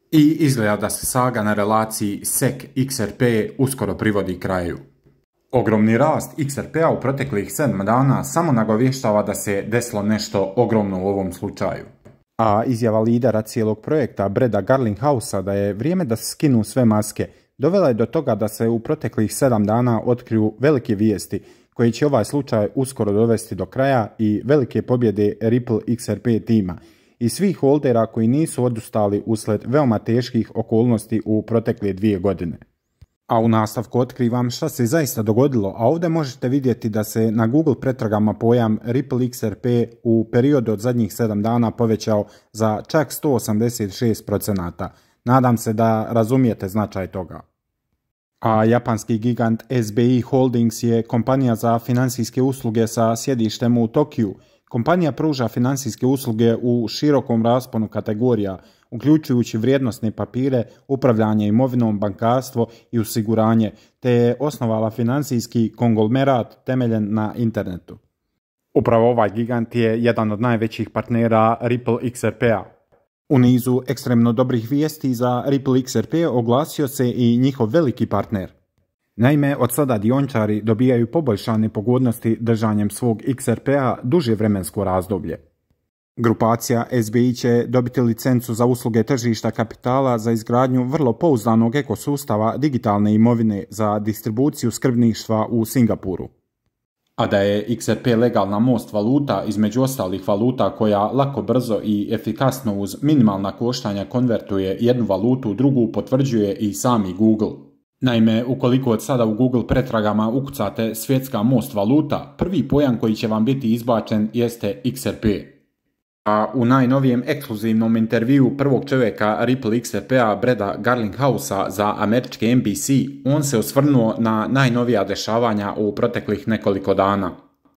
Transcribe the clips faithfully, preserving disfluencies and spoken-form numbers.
I izgleda da se saga na relaciji S E K X R P uskoro privodi kraju. Ogromni rast X R P-a u proteklih sedam dana samo nagovještava da se desilo nešto ogromno u ovom slučaju. A izjava lidera cijelog projekta Breda Garlinghausa da je vrijeme da se skinu sve maske dovela je do toga da se u proteklih sedam dana otkriju velike vijesti koji će ovaj slučaj uskoro dovesti do kraja i velike pobjede Ripple X R P tima i svih holdera koji nisu odustali usled veoma teških okolnosti u protekle dvije godine. A u nastavku otkrivam šta se zaista dogodilo, a ovdje možete vidjeti da se na Google pretragama pojam Ripple X R P u periodu od zadnjih sedam dana povećao za čak sto osamdeset šest procenata. Nadam se da razumijete značaj toga. A japanski gigant S B I Holdings je kompanija za financijske usluge sa sjedištem u Tokiju. Kompanija pruža financijske usluge u širokom rasponu kategorija, uključujući vrijednosne papire, upravljanje imovinom, bankarstvo i osiguranje, te je osnovala financijski konglomerat temeljen na internetu. Upravo ovaj gigant je jedan od najvećih partnera Ripple X R P-a. U nizu ekstremno dobrih vijesti za Ripple X R P oglasio se i njihov veliki partner. Naime, od sada dioničari dobijaju poboljšane pogodnosti držanjem svog X R P-a duže vremensko razdoblje. Grupacija S B I će dobiti licencu za usluge tržišta kapitala za izgradnju vrlo pouzdanog ekosustava digitalne imovine za distribuciju skrbništva u Singapuru. A da je X R P legalna most valuta između ostalih valuta koja lako, brzo i efikasno uz minimalna koštanja konvertuje jednu valutu u drugu potvrđuje i sami Google. Naime, ukoliko od sada u Google pretragama ukucate svjetska most valuta, prvi pojam koji će vam biti izbačen jeste X R P. A u najnovijem ekskluzivnom intervjuu prvog čovjeka Ripple X R P-a Breda Garlinghausa za američki N B C, on se osvrnuo na najnovija dešavanja u proteklih nekoliko dana.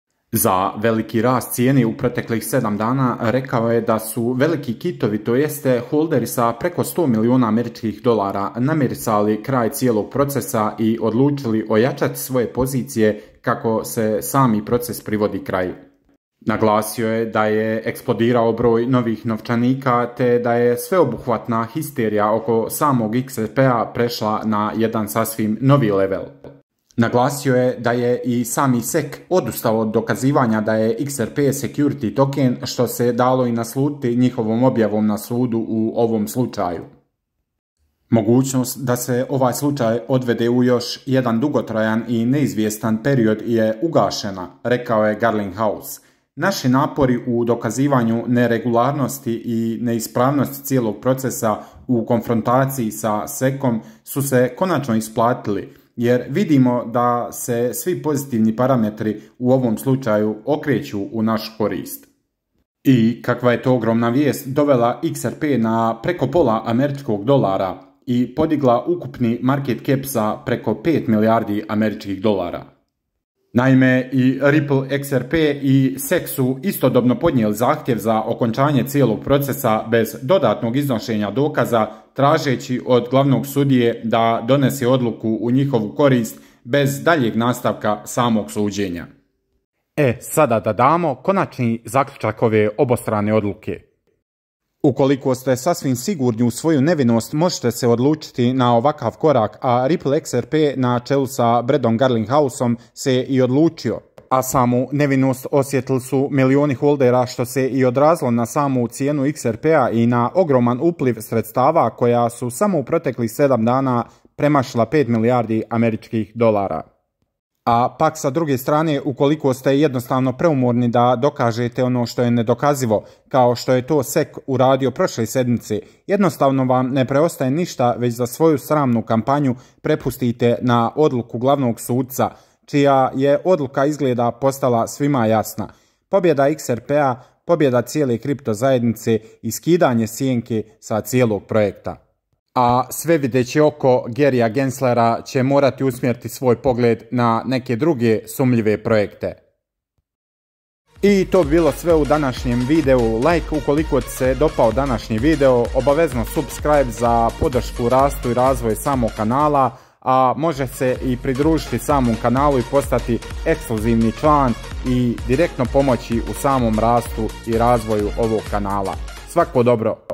Za veliki rast cijene u proteklih sedam dana rekao je da su veliki kitovi, to jeste holderi sa preko sto milijuna američkih dolara, namirisali kraj cijelog procesa i odlučili ojačati svoje pozicije kako se sami proces privodi kraju. Naglasio je da je eksplodirao broj novih novčanika te da je sveobuhvatna histerija oko samog X R P-a prešla na jedan sasvim novi level. Naglasio je da je i sami S E K odustao od dokazivanja da je X R P security token, što se dalo i naslutiti njihovom objavom na sudu u ovom slučaju. Mogućnost da se ovaj slučaj odvede u još jedan dugotrajan i neizvjestan period je ugašena, rekao je Garlinghouse. Naši napori u dokazivanju neregularnosti i neispravnosti cijelog procesa u konfrontaciji sa S E K-om su se konačno isplatili, jer vidimo da se svi pozitivni parametri u ovom slučaju okreću u našu korist. I kakva je to ogromna vijest dovela X R P na preko pola američkog dolara i podigla ukupni market cap za preko pet milijardi američkih dolara. Naime, i Ripple X R P i S E K su istodobno podnijeli zahtjev za okončanje cijelog procesa bez dodatnog iznošenja dokaza, tražeći od glavnog sudije da donese odluku u njihovu korist bez daljeg nastavka samog suđenja. E, sada da damo konačni zaključak ove obostrane odluke. Ukoliko ste sasvim sigurni u svoju nevinost, možete se odlučiti na ovakav korak, a Ripple X R P na čelu sa Bredom Garlinghausom se i odlučio. A samu nevinost osjetili su milioni holdera, što se i odrazilo na samu cijenu X R P-a i na ogroman upliv sredstava koja su samo u proteklih sedam dana premašila pet milijardi američkih dolara. A pak sa druge strane, ukoliko ste jednostavno preumorni da dokažete ono što je nedokazivo, kao što je to S E K uradio prošle sedmice, jednostavno vam ne preostaje ništa već za svoju sramnu kampanju prepustite na odluku glavnog sudca, čija je odluka izgleda postala svima jasna. Pobjeda X R P-a, pobjeda cijele kripto zajednice i skidanje sjenke sa cijelog projekta. A sve videće oko Garyja Genslera će morati usmjeriti svoj pogled na neke druge sumnjive projekte. I to bi bilo sve u današnjem videu. Like ukoliko ti se dopao današnji video, obavezno subscribe za podršku rastu i razvoju samog kanala, a može se i pridružiti samom kanalu i postati ekskluzivni član i direktno pomoći u samom rastu i razvoju ovog kanala. Svako dobro!